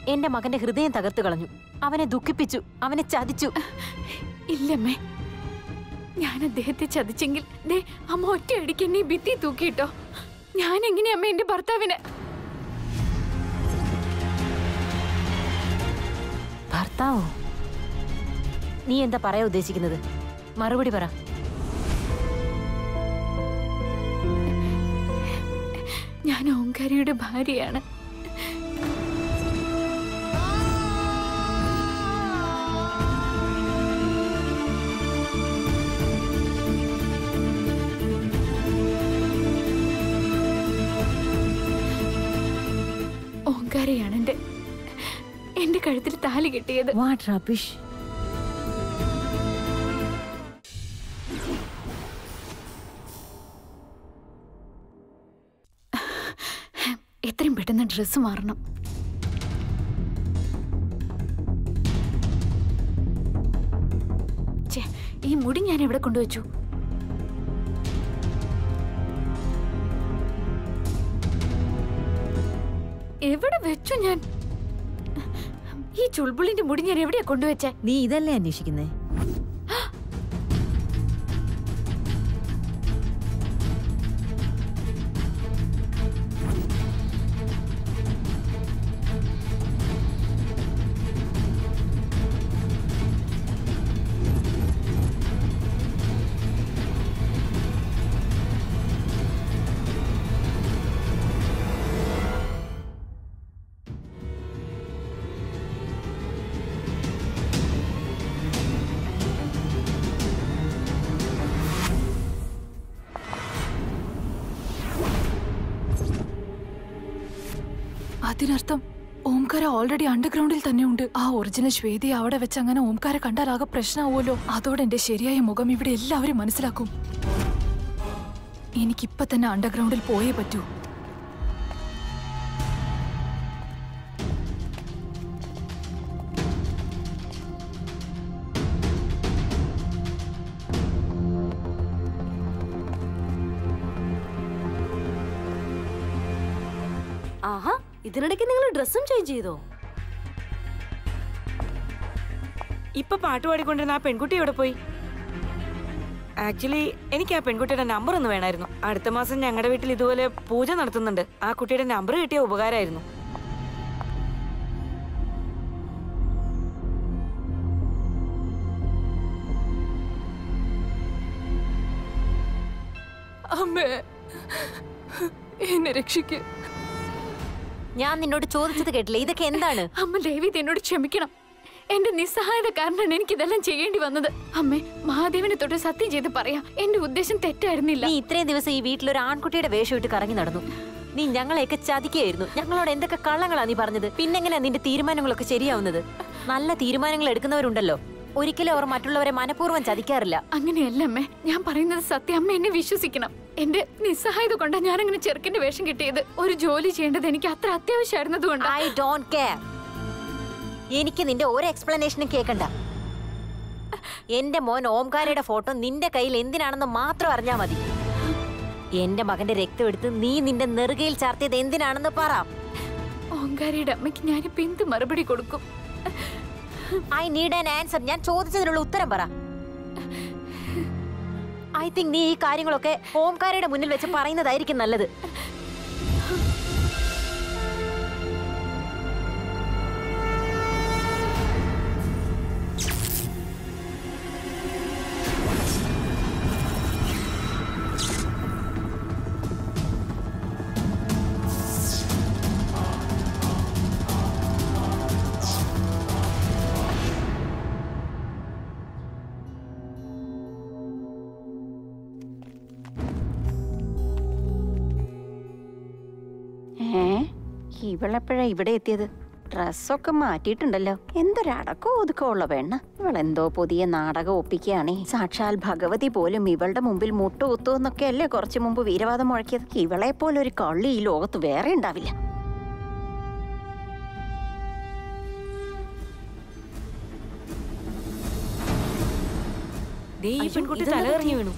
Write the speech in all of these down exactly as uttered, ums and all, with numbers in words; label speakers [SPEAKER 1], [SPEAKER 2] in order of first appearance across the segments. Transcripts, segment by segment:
[SPEAKER 1] എന്റെ മകന്റെ ഹൃദയം തകർത്തു കളഞ്ഞു. അവനെ ദുഃഖിപ്പിച്ചു, അവനെ ചതിച്ചു.
[SPEAKER 2] ഇല്ലമ്മേ, ഞാൻ അദ്ദേഹത്തെ ചതിച്ചെങ്കിൽ ദേ അമ്മ ഒറ്റയടിക്ക് എന്നെ ഭിത്തി തൂക്കിയിട്ടോ. ഞാൻ എങ്ങനെയാ അമ്മ എന്റെ ഭർത്താവിനെ?
[SPEAKER 1] ഭർത്താവോ? നീ എന്താ പറയാ ഉദ്ദേശിക്കുന്നത്? മറുപടി പറ.
[SPEAKER 2] ഞാൻ ഓംകാരിയുടെ ഭാര്യയാണ്. ഓംകാരയാണ് എന്റെ എന്റെ കഴുത്തിൽ താലി കെട്ടിയത്.
[SPEAKER 1] What rubbish.
[SPEAKER 2] എത്രയും പെട്ടെന്ന് ഡ്രസ്സ് മാറണം. ഈ മുടി ഞാൻ എവിടെ കൊണ്ടുവച്ചു? എവിടെ വെച്ചു ഞാൻ? ഈ ചുൾബുളിന്റെ മുടി ഞാൻ എവിടെയാ കൊണ്ടുവച്ചേ?
[SPEAKER 1] നീ ഇതല്ലേ അന്വേഷിക്കുന്നേ?
[SPEAKER 3] അതിനർത്ഥം ഓംകാര ഓൾറെഡി അണ്ടർഗ്രൗണ്ടിൽ തന്നെ ഉണ്ട്. ആ ഒറിജിനൽ ശ്വേതയെ അവിടെ വെച്ച് അങ്ങനെ ഓംകാര കണ്ടാലാകെ പ്രശ്നമാവുമല്ലോ. അതോടെ എന്റെ ശരിയായ മുഖം ഇവിടെ എല്ലാവരും മനസ്സിലാക്കും. എനിക്കിപ്പൊ തന്നെ അണ്ടർഗ്രൗണ്ടിൽ പോയേ പറ്റൂ.
[SPEAKER 1] ആഹാ, ഇതിനിടയ്ക്ക് നിങ്ങൾ ഡ്രസ്സും ചേഞ്ച് ചെയ്തോ?
[SPEAKER 4] ഇപ്പൊ പാട്ട് പാടിക്കൊണ്ടിരുന്ന ആ പെൺകുട്ടി എവിടെ പോയി? ആക്ച്വലി എനിക്ക് ആ പെൺകുട്ടിയുടെ നമ്പർ ഒന്ന് വേണമായിരുന്നു. അടുത്ത മാസം ഞങ്ങളുടെ വീട്ടിൽ ഇതുപോലെ പൂജ നടത്തുന്നുണ്ട്. ആ കുട്ടിയുടെ നമ്പർ കിട്ടിയ ഉപകാരമായിരുന്നു.
[SPEAKER 3] അമ്മേ, എന്നെ രക്ഷിക്ക്.
[SPEAKER 1] ഞാൻ നിന്നോട് ചോദിച്ചത് കേട്ടില്ല. ഇതൊക്കെ എന്താണ്?
[SPEAKER 2] അമ്മ ദേവി എന്നോട് ക്ഷമിക്കണം. എന്റെ നിസ്സഹായത കാരണമാണ് എനിക്ക് ഇതെല്ലാം ചെയ്യേണ്ടി വന്നത്. അമ്മേ, മഹാദേവനെ തൊട്ട് സത്യം ചെയ്ത് പറയാം, എന്റെ ഉദ്ദേശം തെറ്റായിരുന്നില്ല.
[SPEAKER 1] നീ ഇത്രയും ദിവസം ഈ വീട്ടിലൊരു ആൺകുട്ടിയുടെ വേഷം ഇട്ട് കറങ്ങി നടന്നു. നീ ഞങ്ങളെയൊക്കെ ചതിക്കുകയായിരുന്നു. ഞങ്ങളോട് എന്തൊക്കെ കള്ളങ്ങളാ നീ പറഞ്ഞത്? പിന്നെങ്ങനെയാ നിന്റെ തീരുമാനങ്ങളൊക്കെ ശരിയാവുന്നത്? നല്ല തീരുമാനങ്ങൾ എടുക്കുന്നവരുണ്ടല്ലോ, ഒരിക്കലും അവർ മറ്റുള്ളവരെ മനഃപൂർവ്വം ചതിക്കാറില്ല.
[SPEAKER 2] അങ്ങനെയല്ല അമ്മേ, ഞാൻ പറയുന്നത് സത്യം. അമ്മ എന്നെ വിശ്വസിക്കണം. എന്റെ നിസ്സഹായത കൊണ്ടാ ഞാൻ അങ്ങനെ ചെറുക്കന്റെ വേഷം കിട്ടിയത്. ഒരു ജോലി ചെയ്യേണ്ടത് എനിക്ക് അത്ര അത്യാവശ്യമായിരുന്നതുകൊണ്ട്.
[SPEAKER 1] I don't care. എനിക്ക് നിന്റെ ഒരു എക്സ്പ്ലനേഷനും കേൾക്കണ്ട. എന്റെ മോൻ ഓംകാരയുടെ ഫോട്ടോ നിന്റെ കയ്യിൽ എന്തിനാണെന്ന് മാത്രം അറിഞ്ഞാ മതി. എന്റെ മകന്റെ രക്തം എടുത്ത് നീ നിന്റെ നെറുകയിൽ ചാർത്തിയത് എന്തിനാണെന്ന് പറ.
[SPEAKER 2] ഓംകാരയുടെ അമ്മയ്ക്ക് ഞാനിപ്പോ എന്ത് മറുപടി കൊടുക്കും?
[SPEAKER 1] I need an answer. ഞാൻ ചോദിച്ചതിനുള്ള ഉത്തരം പറ. ഐ തിങ്ക് നീ ഈ കാര്യങ്ങളൊക്കെ ഓംകാരയുടെ മുന്നിൽ വെച്ച് പറയുന്നതായിരിക്കും നല്ലത്.
[SPEAKER 5] ഇവളെപ്പോഴാ ഇവിടെ എത്തിയത്? ഡ്രസ്സൊക്കെ മാറ്റിയിട്ടുണ്ടല്ലോ. എന്തൊരടക്കോ ഒതുക്കോ ഉള്ള പെണ്ണ. ഇവളെന്തോ പുതിയ നാടകം ഒപ്പിക്കുകയാണേ. സാക്ഷാൽ ഭഗവതി പോലും ഇവളുടെ മുമ്പിൽ മുട്ടുകുത്തു എന്നൊക്കെ അല്ലേ കുറച്ചു മുമ്പ് വീരവാദം മുഴക്കിയത്. ഇവളെ പോലെ ഒരു കള്ളി ഈ ലോകത്ത് വേറെ ഉണ്ടാവില്ല.
[SPEAKER 4] പെൺകുട്ടി തലകറിഞ്ഞു വീണു.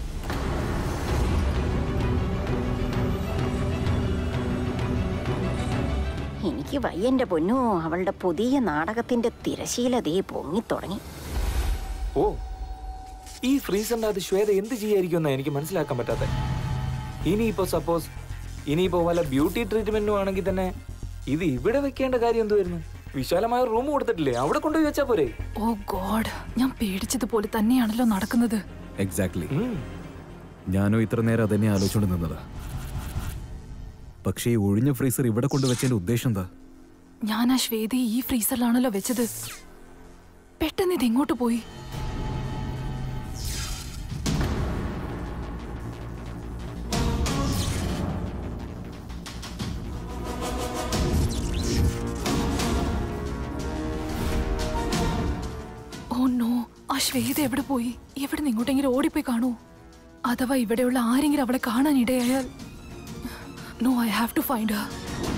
[SPEAKER 5] എനിക്ക് വയ്യന്റെ പൊന്നോ, അവളുടെ പുതിയ നാടകത്തിന്റെ തിരശീല ദേ പൊങ്ങി തുടങ്ങി.
[SPEAKER 6] ഓ, ഈ ഫ്രീസറിന്റെ അത് ശ്വേത എന്ത് ചെയ്യായിരിക്കും എനിക്ക് മനസ്സിലാക്കാൻ പറ്റാത്ത. ഇനിയിപ്പോ സപ്പോസ് ഇനിയിപ്പോ വല്ല ബ്യൂട്ടി ട്രീറ്റ്മെന്റും ആണെങ്കിൽ തന്നെ ഇത് ഇവിടെ വെക്കേണ്ട കാര്യം എന്തുവായിരുന്നു? വിശാലമായ റൂം കൊടുത്തിട്ടില്ലേ, അവിടെ കൊണ്ടുപോയി വെച്ചാ പോരെ?
[SPEAKER 3] ഓ ഗോഡ്, ഞാൻ പേടിച്ചതുപോലെ തന്നെയാണല്ലോ നടക്കുന്നത്.
[SPEAKER 7] എക്സാക്ട്ലി. ഞാനോ ഇത്ര നേരം അതന്നെ ആലോചിച്ചുകൊണ്ട് നിന്നത്. പക്ഷേ ഈ ഒഴിഞ്ഞ ഫ്രീസർ ഇവിടെ കൊണ്ടുവച്ചതിന്റെ ഉദ്ദേശം എന്താ?
[SPEAKER 3] ഞാൻ ആ ശ്വേതയെ ഈ ഫ്രീസറിലാണല്ലോ വെച്ചത്. പെട്ടെന്ന് ഇത് എങ്ങോട്ട് പോയി? ഓ നോ, ആ ശ്വേത എവിടെ പോയി? എവിടെ നിന്ന് ഇങ്ങോട്ടെങ്കിലും ഓടിപ്പോയി കാണൂ. അഥവാ ഇവിടെയുള്ള ആരെങ്കിലും അവളെ കാണാൻ ഇടയായാൽ. No, I have to find her.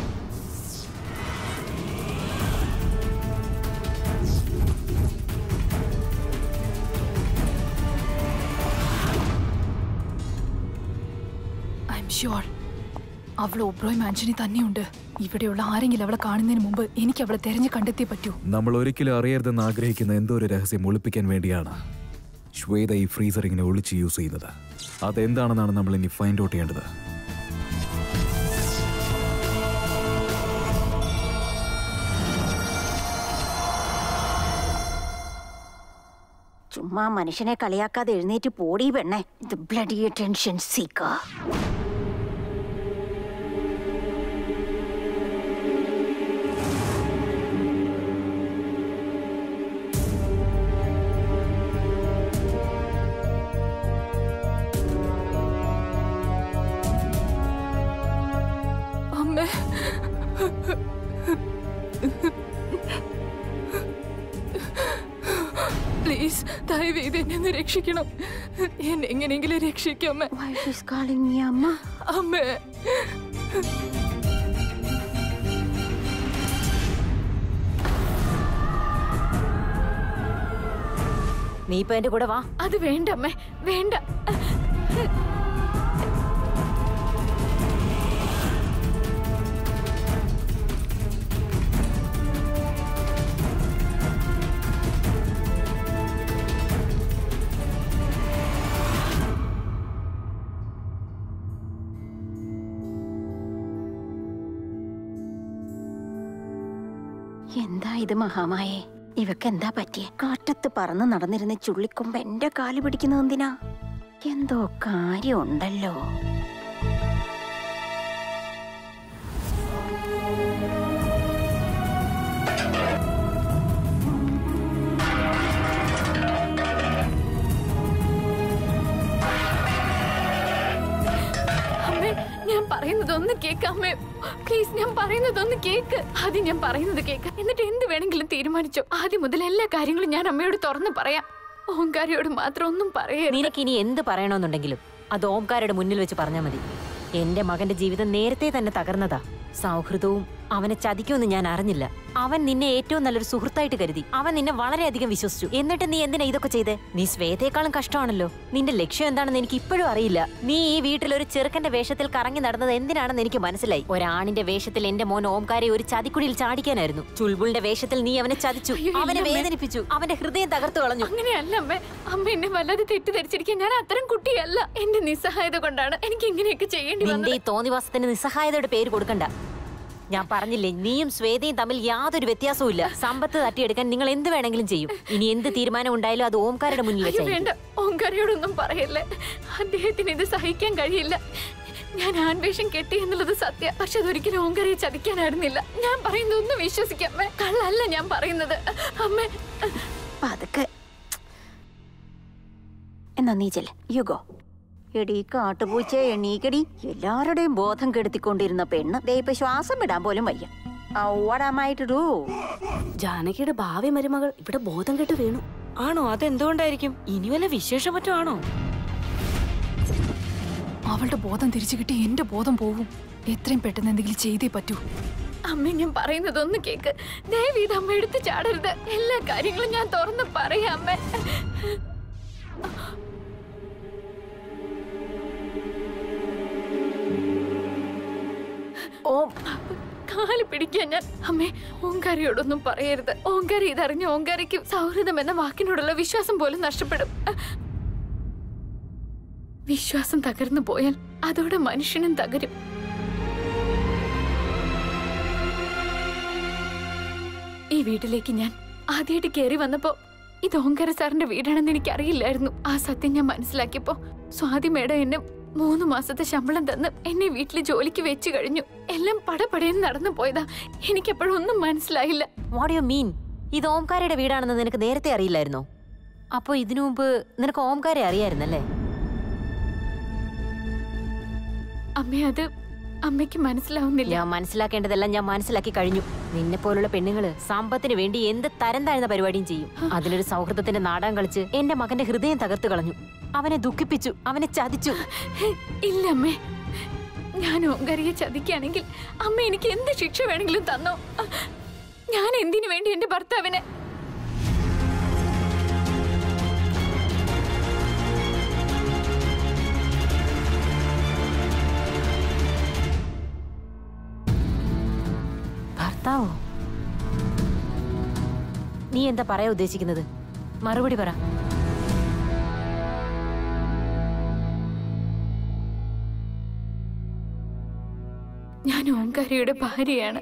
[SPEAKER 3] I am sure അവൾ ഒബ്രോയ് മാൻഷനിൽ തന്നെയുണ്ട്. ഇവിടെയുള്ള ആരെങ്കിലും അവളെ കാണുന്നതിന് മുമ്പ് എനിക്ക് അവളെ തെരഞ്ഞു കണ്ടെത്തിയേ പറ്റൂ.
[SPEAKER 7] നമ്മൾ ഒരിക്കലും അറിയരുതെന്ന് ആഗ്രഹിക്കുന്ന എന്തോ ഒരു രഹസ്യം ഒളിപ്പിക്കാൻ വേണ്ടിയാണ് ശ്വേത ഈ ഫ്രീസർ ഇങ്ങനെ ഒളിച്ച് യൂസ് ചെയ്യുന്നത്. അതെന്താണെന്നാണ് നമ്മൾ ഇനി ഫൈൻഡ് ഔട്ട് ചെയ്യേണ്ടത്.
[SPEAKER 5] ചുമ്മാ മനുഷ്യനെ കളിയാക്കാതെ എഴുന്നേറ്റ് പോടി പെണ്ണേ. ഇത് ബ്ലഡി അറ്റൻഷൻ സീക്കർ.
[SPEAKER 3] പ്ലീസ്, ദയവേത് എന്നെ ഒന്ന് രക്ഷിക്കണം. എന്നെ എങ്ങനെയെങ്കിലും രക്ഷിക്കാം
[SPEAKER 5] അമ്മ.
[SPEAKER 3] അമ്മേ,
[SPEAKER 1] നീ ഇപ്പൊ എന്റെ കൂടെ വാ.
[SPEAKER 2] അത് വേണ്ട അമ്മേ, വേണ്ട.
[SPEAKER 5] എന്താ ഇത് മഹാമായേ? ഇവക്കെന്താ പറ്റിയേ? കാറ്റത്ത് പറന്ന് നടന്നിരുന്ന ചുള്ളിക്കൊമ്പ് എന്റെ കാല് പിടിക്കുന്നത് എന്തിനാ? എന്തോ കാര്യമുണ്ടല്ലോ.
[SPEAKER 2] ഞാൻ പറയുന്നതൊന്ന് കേൾക്കാമേ പ്ലീസ്. ഞാൻ പറയുന്നതൊന്ന് കേക്ക്. ആദ്യം ഞാൻ പറയുന്നത് കേക്ക്, എന്നിട്ട് എന്ത് വേണമെങ്കിലും തീരുമാനിച്ചോ. ആദ്യം മുതൽ എല്ലാ കാര്യങ്ങളും ഞാൻ അമ്മയോട് തുറന്നു പറയാം. ഓംകാരയോട് മാത്രം ഒന്നും പറയരുത്.
[SPEAKER 1] നിനക്ക് ഇനി എന്ത് പറയണമെന്നുണ്ടെങ്കിലും അത് ഓംകാരയുടെ മുന്നിൽ വെച്ച് പറഞ്ഞാൽ മതി. എന്റെ മകന്റെ ജീവിതം നേരത്തെ തന്നെ തകർന്നതാ. സൗഹൃദവും അവനെ ചതിക്കുമെന്ന് ഞാൻ അറിഞ്ഞില്ല. അവൻ നിന്നെ ഏറ്റവും നല്ലൊരു സുഹൃത്തായിട്ട് കരുതി. അവൻ നിന്നെ വളരെയധികം വിശ്വസിച്ചു. എന്നിട്ട് നീ എന്തിനാ ഇതൊക്കെ ചെയ്തേ? നീ ശ്വേതയെക്കാളും കഷ്ടമാണല്ലോ. നിന്റെ ലക്ഷ്യം എന്താണെന്ന് എനിക്ക് ഇപ്പോഴും അറിയില്ല. നീ ഈ വീട്ടിൽ ഒരു ചെറുക്കന്റെ വേഷത്തിൽ കറങ്ങി നടന്നത് എന്തിനാണെന്ന് എനിക്ക് മനസ്സിലായി. ഒരാണിന്റെ വേഷത്തിൽ എന്റെ മോൻ ഓംകാരെ ഒരു ചതിക്കുടിയിൽ ചാടിക്കാനായിരുന്നു. ചുൾബുളിന്റെ വേഷത്തിൽ നീ അവനെ ചതിച്ചു, അവനെ വേദനിപ്പിച്ചു, അവന്റെ ഹൃദയം തകർത്തു കളഞ്ഞു.
[SPEAKER 2] അങ്ങനെയല്ല അമ്മ. അമ്മ എന്നെ വല്ലാതെ തെറ്റിദ്ധരിച്ചിരിക്കാൻ. ഞാൻ അത്തരം കുട്ടിയല്ല. എന്റെ നിസ്സഹായത കൊണ്ടാണ് എനിക്ക് ഇങ്ങനെയൊക്കെ ചെയ്യേണ്ടി വന്നത്.
[SPEAKER 1] നിന്റെ ഈ തോന്നിവാസത്തിന് നിസ്സഹായതയുടെ പേര് കൊടുക്കണ്ട. ഞാൻ പറഞ്ഞില്ലേ, നീയും ശ്വേതയും തമ്മിൽ യാതൊരു വ്യത്യാസവും ഇല്ല. സമ്പത്ത് തട്ടിയെടുക്കാൻ നിങ്ങൾ എന്ത് വേണമെങ്കിലും ചെയ്യും. ഇനി എന്ത് തീരുമാനം ഉണ്ടായാലും അത് ഓംകാരയുടെ മുന്നിൽ വെച്ചാൽ.
[SPEAKER 2] വേണ്ട, ഓംകാരയോടൊന്നും പറയല്ലേ. അദ്ദേഹത്തിന് ഇത് സഹിക്കാൻ കഴിയില്ല. ഞാൻ ആൺവേഷം കെട്ടി എന്നുള്ളത് സത്യം. പക്ഷെ അതൊരിക്കലും ഓംകാരയെ ചതിക്കാനായിരുന്നില്ല. ഞാൻ പറയുന്നത് ഒന്ന് വിശ്വസിക്കാം. കള്ളല്ല ഞാൻ പറയുന്നത്. അമ്മ
[SPEAKER 5] അതൊക്കെ എന്നാ നീ ചെല്ല്. യുഗോ എടീ കാട്ടുപൂച്ചേ, എണീക്കടി. എല്ലാവരുടെയും ബോധം കെടുത്തിക്കൊണ്ടിരുന്ന പെണ്ണ് ദേ ഇപ്പൊ ശ്വാസം വിടാൻ പോലും വയ്യ.
[SPEAKER 8] ജാനകിയുടെ ഭാവി മരുമകൾ ഇവിടെ ബോധം കെട്ട് വീണു.
[SPEAKER 4] ആണോ? അതെന്തുകൊണ്ടായിരിക്കും? ഇനി വല്ല വിശേഷം മറ്റോ ആണോ?
[SPEAKER 3] അവളുടെ ബോധം തിരിച്ചു കിട്ടി എന്റെ ബോധം പോവും. എത്രയും പെട്ടെന്ന് എന്തെങ്കിലും ചെയ്തേ പറ്റൂ.
[SPEAKER 2] അമ്മ ഞാൻ പറയുന്നതൊന്ന് കേക്ക്. ദയവീത് അമ്മ എടുത്ത് ചാടരുത്. എല്ലാ കാര്യങ്ങളും ഞാൻ തുറന്ന് പറയാം അമ്മ.
[SPEAKER 1] ഓം
[SPEAKER 2] കാല് പിടിക്കാൻ ഞാൻ. അമ്മേ, ഓങ്കാരയോടൊന്നും പറയരുത്. ഓങ്കാര ഇതറിഞ്ഞ ഓങ്കാരയ്ക്ക് സൗഹൃദം എന്ന വാക്കിനോടുള്ള വിശ്വാസം പോലും നഷ്ടപ്പെടും. വിശ്വാസം തകർന്നു പോയാൽ അതോടെ മനുഷ്യനും തകരും. ഈ വീട്ടിലേക്ക് ഞാൻ ആദ്യമായിട്ട് കയറി വന്നപ്പോ ഇത് ഓങ്കാര സാറിന്റെ വീടാണെന്ന് എനിക്ക് അറിയില്ലായിരുന്നു. ആ സത്യം ഞാൻ മനസ്സിലാക്കിയപ്പോ സ്വാതി മേഡം എന്നെ മൂന്ന് മാസത്തെ ശമ്പളം തന്ന് എന്നെ വീട്ടിൽ ജോലിക്ക് വെച്ച് കഴിഞ്ഞു. എല്ലാം പടപടയെന്ന് നടന്നു പോയതാ. എനിക്കപ്പോഴൊന്നും മനസ്സിലായില്ല.
[SPEAKER 1] What you mean? ഇത് ഓംകാരയുടെ വീടാണെന്ന് നിനക്ക് നേരത്തെ അറിയില്ലായിരുന്നോ? അപ്പൊ ഇതിനു മുമ്പ് നിനക്ക് ഓംകാരെ അറിയായിരുന്നല്ലേ?
[SPEAKER 2] അമ്മേ, അത് അമ്മയ്ക്ക് മനസ്സിലാവുന്നില്ല.
[SPEAKER 1] ഞാൻ മനസ്സിലാക്കേണ്ടതെല്ലാം ഞാൻ മനസ്സിലാക്കി കഴിഞ്ഞു. നിന്നെ പോലുള്ള പെണ്ണുങ്ങള് സമ്പത്തിന് വേണ്ടി എന്ത് തരം താഴ്ന്ന പരിപാടിയും ചെയ്യും. അതിനൊരു സൗഹൃദത്തിന്റെ നാടകം കളിച്ച് എന്റെ മകന്റെ ഹൃദയം തകർത്തു കളഞ്ഞു. അവനെ ദുഃഖിപ്പിച്ചു, അവനെ ചതിച്ചു.
[SPEAKER 2] ഇല്ല അമ്മേ, ഞാൻ ഓങ്കാരിയെ ചതിക്കുകയാണെങ്കിൽ അമ്മ എനിക്ക് എന്ത് ശിക്ഷ വേണമെങ്കിലും തന്നോ. ഞാൻ എന്തിനു വേണ്ടി എന്റെ ഭർത്താവിനെ?
[SPEAKER 1] ഭർത്താവോ? നീ എന്താ പറയാ ഉദ്ദേശിക്കുന്നത്? മറുപടി പറ.
[SPEAKER 2] ഞാൻ ഓങ്കാരിയുടെ ഭാര്യയാണ്.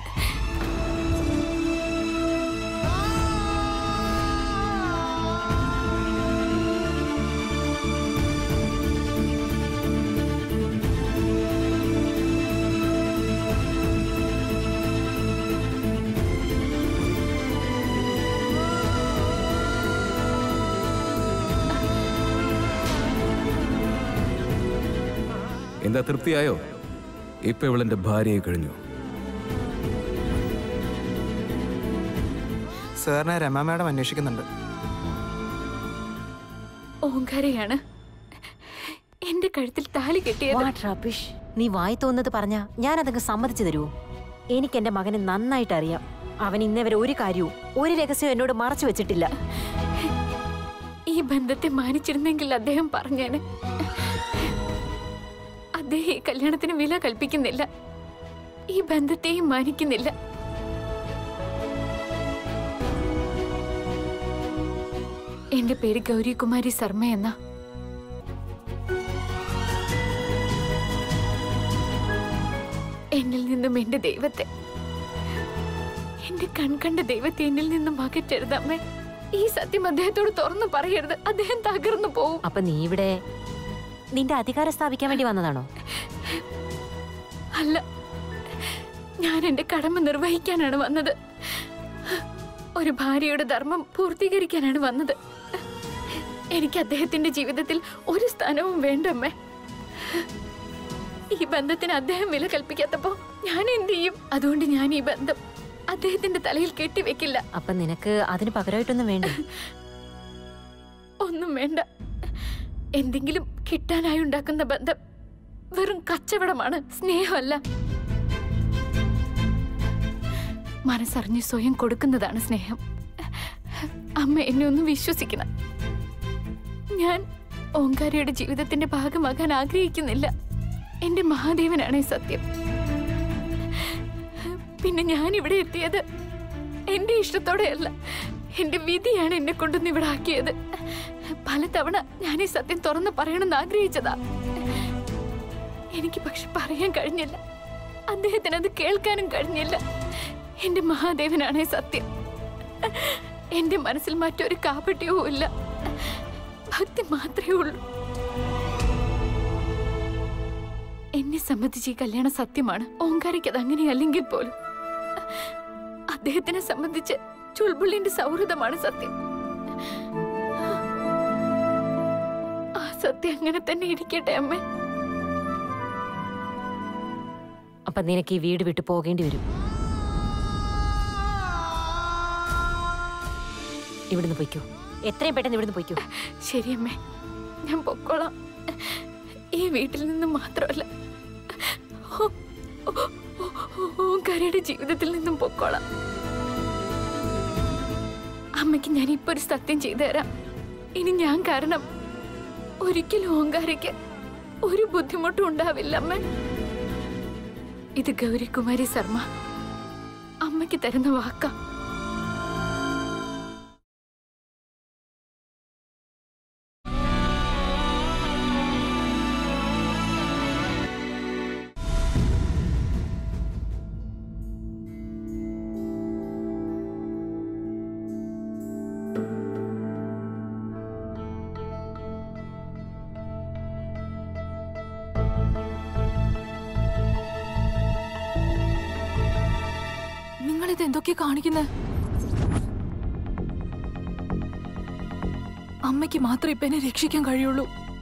[SPEAKER 7] എന്താ, തൃപ്തിയായോ? ഇപ്പൊ ഇവളെന്റെ ഭാര്യയെ കഴിഞ്ഞു.
[SPEAKER 9] സാറിനെ രമ മാഡം അന്വേഷിക്കുന്നുണ്ട്.
[SPEAKER 2] ഓങ്കാരയാണ് എന്റെ കഴുത്തിൽ താലി കെട്ടിയത്.
[SPEAKER 1] നീ വായി തോന്നുന്നത് പറഞ്ഞാ ഞാൻ അതങ്ങ് സമ്മതിച്ചു തരുമോ? എനിക്ക് എന്റെ മകനെ നന്നായിട്ട് അറിയാം. അവൻ ഇന്നേവരെ ഒരു കാര്യവും ഒരു രഹസ്യവും എന്നോട് മറച്ചു വെച്ചിട്ടില്ല.
[SPEAKER 2] ഈ ബന്ധത്തെ മാനിച്ചിരുന്നെങ്കിൽ അദ്ദേഹം പറഞ്ഞേനെ. അദ്ദേഹം ഈ കല്യാണത്തിന് വില കൽപ്പിക്കുന്നില്ല, ഈ ബന്ധത്തെയും മാനിക്കുന്നില്ല. എന്റെ പേര് ഗൗരികുമാരി ശർമ്മ എന്ന. എന്നിൽ നിന്നും എന്റെ ദൈവത്തെ, എന്റെ കൺകണ്ട ദൈവത്തെ എന്നിൽ നിന്നും അകറ്റരുതമ്മേ. ഈ സത്യം അദ്ദേഹത്തോട് തുറന്നു പറയരുത്, അദ്ദേഹം തകർന്നു പോവും.
[SPEAKER 1] അപ്പൊ നീ ഇവിടെ നിന്റെ അധികാരം സ്ഥാപിക്കാൻ വേണ്ടി വന്നതാണോ?
[SPEAKER 2] അല്ല, ഞാൻ എന്റെ കടമ നിർവഹിക്കാനാണ് വന്നത്. ഒരു ഭാര്യയുടെ ധർമ്മം പൂർത്തീകരിക്കാനാണ് വന്നത്. എനിക്ക് അദ്ദേഹത്തിന്റെ ജീവിതത്തിൽ ഒരു സ്ഥാനവും വേണ്ടമ്മേ. ഈ ബന്ധത്തിന് അദ്ദേഹം വില കൽപ്പിക്കാത്തപ്പോ ഞാൻ എന്ത് ചെയ്യും? അതുകൊണ്ട് ഞാൻ ഈ ബന്ധം അദ്ദേഹത്തിന്റെ തലയിൽ കെട്ടിവെക്കില്ല.
[SPEAKER 1] അപ്പൊ നിനക്ക് അതിന് പകരമായിട്ടൊന്നും വേണ്ട?
[SPEAKER 2] ഒന്നും വേണ്ട. എന്തെങ്കിലും കിട്ടാനായി ഉണ്ടാക്കുന്ന ബന്ധം വെറും കച്ചവടമാണ്, സ്നേഹമല്ല. മനസ്സറിഞ്ഞ് സ്വയം കൊടുക്കുന്നതാണ് സ്നേഹം. അമ്മ എന്നെ ഒന്ന് വിശ്വസിക്കണം. ഞാൻ ഓങ്കാരയുടെ ജീവിതത്തിന്റെ ഭാഗമാകാൻ ആഗ്രഹിക്കുന്നില്ല. എന്റെ മഹാദേവനാണ് സത്യം. പിന്നെ ഞാൻ ഇവിടെ എത്തിയത് എന്റെ ഇഷ്ടത്തോടെയല്ല, എന്റെ വിധിയാണ് എന്നെ കൊണ്ടൊന്ന് ഇവിടെ ആക്കിയത്. പലതവണ ഞാൻ ഈ സത്യം തുറന്ന് പറയണമെന്ന് ആഗ്രഹിച്ചതാ. എനിക്ക് പക്ഷെ പറയാൻ കഴിഞ്ഞില്ല, അദ്ദേഹത്തിന് അത് കേൾക്കാനും കഴിഞ്ഞില്ല. എന്റെ മഹാദേവനാണ് സത്യം. എന്റെ മനസ്സിൽ മറ്റൊരു കാപട്യവും ഇല്ല, ഭക്തി മാത്രമേ ഉള്ളൂ. എന്നെ സംബന്ധിച്ച് ഈ കല്യാണം സത്യമാണ്. ഓങ്കാരയ്ക്ക് അത് അങ്ങനെയല്ലെങ്കിൽ പോലും അദ്ദേഹത്തിനെ സംബന്ധിച്ച് ചുൾബുള്ളിന്റെ സൗഹൃദമാണ് സത്യം. ആ സത്യം അങ്ങനെ തന്നെ ഇരിക്കട്ടെ അമ്മേ.
[SPEAKER 1] അപ്പൊ നിനക്ക് ഈ വീട് വിട്ടു പോകേണ്ടി വരും. ഇവിടുന്ന് പൊയ്ക്കോ, എത്രയും പെട്ടെന്ന് ഇവിടുന്ന് പൊയ്ക്കോ.
[SPEAKER 2] ശരി അമ്മേ, ഞാൻ പൊക്കോളാം. ഈ വീട്ടിൽ നിന്ന് മാത്രമല്ല, ഓങ്കാരയുടെ ജീവിതത്തിൽ നിന്നും പൊക്കോളാം. അമ്മയ്ക്ക് ഞാൻ ഇപ്പൊ ഒരു സത്യം ചെയ്തു തരാം. ഇനി ഞാൻ കാരണം ഒരിക്കലും ഓങ്കാരയ്ക്ക് ഒരു ബുദ്ധിമുട്ടും ഉണ്ടാവില്ല അമ്മ. ഇത് ഗൗരികുമാരി ശർമ്മ അമ്മയ്ക്ക് തരുന്ന വാക്കാ.
[SPEAKER 3] നിങ്ങളിത് എന്തൊക്കെയാ കാണിക്കുന്നത്? അമ്മയ്ക്ക് മാത്രമേ ഇപ്പൊ എന്നെ രക്ഷിക്കാൻ കഴിയുള്ളൂ.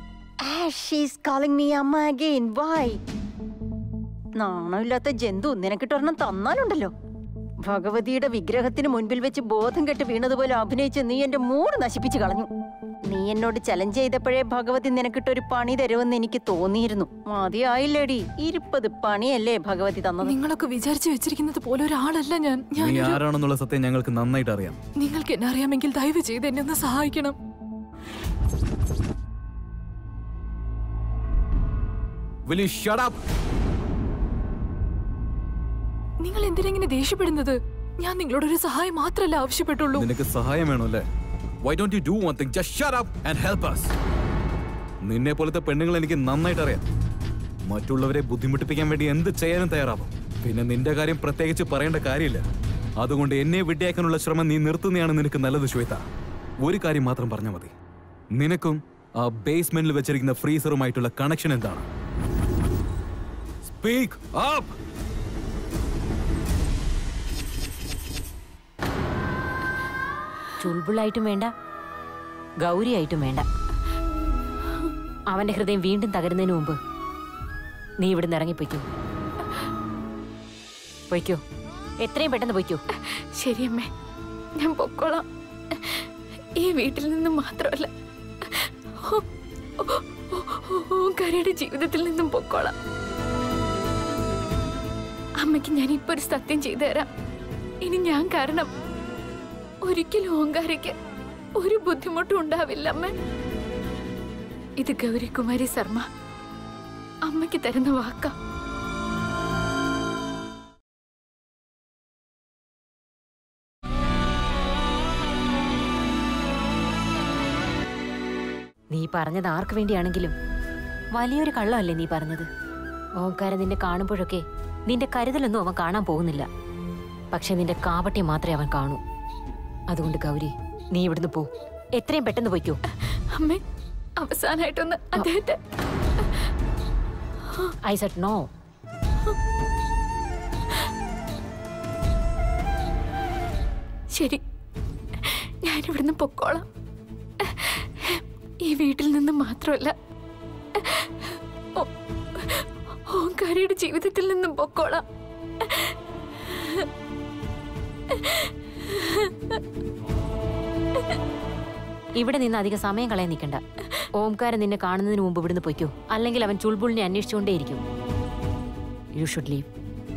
[SPEAKER 5] നാണമില്ലാത്ത ജന്തു, നിനക്കിട്ടൊരെണ്ണം തന്നാലുണ്ടല്ലോ. ഭഗവതിയുടെ വിഗ്രഹത്തിന് മുൻപിൽ വെച്ച് ബോധം കെട്ട് വീണതുപോലെ അഭിനയിച്ച് നീ എന്റെ മൂഡ് നശിപ്പിച്ചു കളഞ്ഞു. നീ എന്നോട് ചലഞ്ച് ചെയ്തപ്പോഴേ ഭഗവതി നിനക്കിട്ടൊരു പണി തരുമെന്ന് എനിക്ക് തോന്നിയിരുന്നു. മതിയായില്ലേടി, ഇരുപത് പണിയല്ലേ ഭഗവതി തന്നത്.
[SPEAKER 3] നിങ്ങളൊക്കെ വിചാരിച്ചു വെച്ചിരിക്കുന്നത് പോലെ ഒരാളല്ല ഞാൻ. ഞാൻ
[SPEAKER 7] നീ ആരാണെന്നുള്ള സത്യം ഞങ്ങൾക്ക് നന്നായിട്ട് അറിയാം.
[SPEAKER 3] നിങ്ങൾക്ക് എന്നെ അറിയാമെങ്കിൽ ദയവ് ചെയ്ത് എന്നെ ഒന്ന് സഹായിക്കണം.
[SPEAKER 7] Will you shut up?
[SPEAKER 3] നിങ്ങൾ എന്തിനെങ്ങനെ ദേഷ്യപ്പെടുന്നത്? ഞാൻ നിങ്ങളോട് ഒരു സഹായം മാത്രമല്ല ആവശ്യപ്പെട്ടുള്ളൂ.
[SPEAKER 7] നിനക്ക് സഹായം വേണോ അല്ലേ? Why don't you do one thing? Just shut up and help us. നിന്നെ പോലത്തെ പെണ്ണുങ്ങൾ എനിക്ക് നന്നായിട്ട് അറിയാം. മറ്റുള്ളവരെ ബുദ്ധിമുട്ടിപ്പിക്കാൻ വേണ്ടി എന്ത് ചെയ്യാനും തയ്യാറാവും. പിന്നെ നിന്റെ കാര്യം പ്രത്യേകിച്ച് പറയേണ്ട കാര്യമില്ല. അതുകൊണ്ട് എന്നെ വിഡ്ഢിയാക്കാനുള്ള ശ്രമം നീ നിർത്തുന്നതാണ് നിനക്ക് നല്ലത് ശ്വേത. ഒരു കാര്യം മാത്രം പറഞ്ഞാൽ മതി. നിനക്കും ആ ബേസ്മെന്റിൽ വെച്ചിരിക്കുന്ന ഫ്രീസറുമായിട്ടുള്ള കണക്ഷൻ എന്താണ്? Speak up.
[SPEAKER 1] ചുൾബുള്ളായിട്ടും വേണ്ട, ഗൗരിയായിട്ടും വേണ്ട. അവന്റെ ഹൃദയം വീണ്ടും തകരുന്നതിന് മുമ്പ് നീ ഇവിടുന്ന് ഇറങ്ങിപ്പോയിക്കോ. പൊയ്ക്കോ, എത്രയും പെട്ടെന്ന് പൊയ്ക്കോ.
[SPEAKER 2] ശരി അമ്മേ, ഞാൻ പൊക്കോളാം. ഈ വീട്ടിൽ നിന്നും മാത്രമല്ല, ഓംകാരയുടെ ജീവിതത്തിൽ നിന്നും പൊക്കോളാം. അമ്മയ്ക്ക് ഞാൻ ഇപ്പൊ ഒരു സത്യം ചെയ്തു തരാം. ഇനി ഞാൻ കാരണം ഒരിക്കലും ഓങ്കാരയ്ക്ക് ഒരു ബുദ്ധിമുട്ടും ഉണ്ടാവില്ല അമ്മ. ഇത് ഗൗരികുമാരി ശർമ്മ അമ്മയ്ക്ക് തരുന്ന വാക്കാ.
[SPEAKER 1] നീ പറഞ്ഞത് ആർക്ക് വേണ്ടിയാണെങ്കിലും വലിയൊരു കള്ളമല്ലേ നീ പറഞ്ഞത്. ഓംകാരൻ നിന്നെ കാണുമ്പോഴൊക്കെ നിന്റെ കരുതലൊന്നും അവൻ കാണാൻ പോകുന്നില്ല. പക്ഷെ നിന്റെ കാപട്യം മാത്രമേ അവൻ കാണൂ. അതുകൊണ്ട് ഗൗരി, നീ ഇവിടുന്ന് പോ, എത്രയും പെട്ടെന്ന് പോയിക്കോ.
[SPEAKER 2] അമ്മേ, അവസാനായിട്ടൊന്ന് അദ്ദേഹത്തെ.
[SPEAKER 1] I said no.
[SPEAKER 2] ശരി, ഞാനിവിടുന്ന് പൊക്കോളാം. ഈ വീട്ടിൽ നിന്ന് മാത്രമല്ല, ഓംകാരയുടെ ജീവിതത്തിൽ നിന്നും പൊക്കോളാം.
[SPEAKER 1] ഇവിടെ നിന്ന് അധികം സമയം കളയാൻ നിൽക്കണ്ട. ഓംകാരൻ നിന്നെ കാണുന്നതിന് മുമ്പ് ഇവിടുന്ന് പൊയ്ക്കോ, അല്ലെങ്കിൽ അവൻ ചുൾബുളിനെ അന്വേഷിച്ചുകൊണ്ടേയിരിക്കും. You should leave.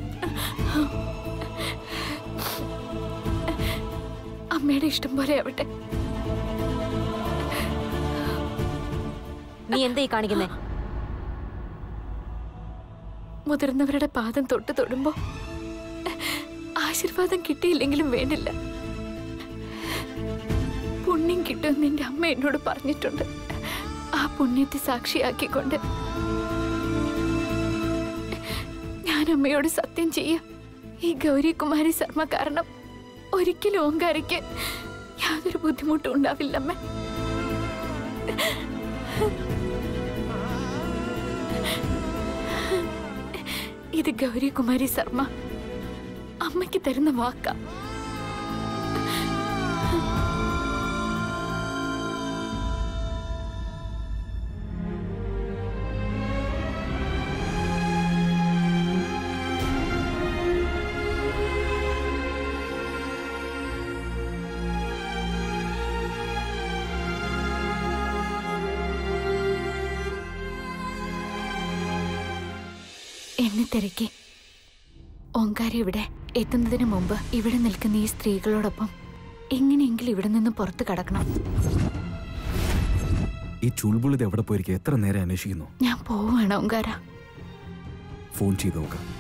[SPEAKER 2] അമ്മയുടെ ഇഷ്ടം പോലെ ആവട്ടെ.
[SPEAKER 1] നീ എന്താ ഈ കാണിക്കുന്നേ?
[SPEAKER 2] മുതിർന്നവരുടെ പാദം തൊട്ട് തൊടുമ്പോ ആശീർവാദം കിട്ടിയില്ലെങ്കിലും വേണ്ടില്ല, പുണ്യം കിട്ടുമെന്ന് എന്റെ അമ്മ എന്നോട് പറഞ്ഞിട്ടുണ്ട്. ആ പുണ്യത്തെ സാക്ഷിയാക്കിക്കൊണ്ട് ഞാൻ അമ്മയോട് സത്യം ചെയ്യാം, ഈ ഗൗരികുമാരി ശർമ്മ കാരണം ഒരിക്കലും ഓങ്കാരയ്ക്ക് യാതൊരു ബുദ്ധിമുട്ടും ഉണ്ടാവില്ല അമ്മ. ഇത് ഗൗരികുമാരി ശർമ്മ അമ്മയ്ക്ക് തരുന്ന വാക്കാ. എന്നെ തിരക്കി ഓങ്കാര ഇവിടെ എത്തുന്നതിന് മുമ്പ് ഇവിടെ നിൽക്കുന്ന ഈ സ്ത്രീകളോടൊപ്പം എങ്ങനെയെങ്കിലും ഇവിടെ നിന്ന് പുറത്തു കടക്കണം.
[SPEAKER 7] ഈ ചുൾബുളിത് എവിടെ പോയിരിക്കും? എത്ര നേരം അന്വേഷിക്കുന്നു.
[SPEAKER 2] ഞാൻ പോവാണ് ഓങ്കാര.
[SPEAKER 7] ഫോൺ ചെയ്ത് നോക്കാം.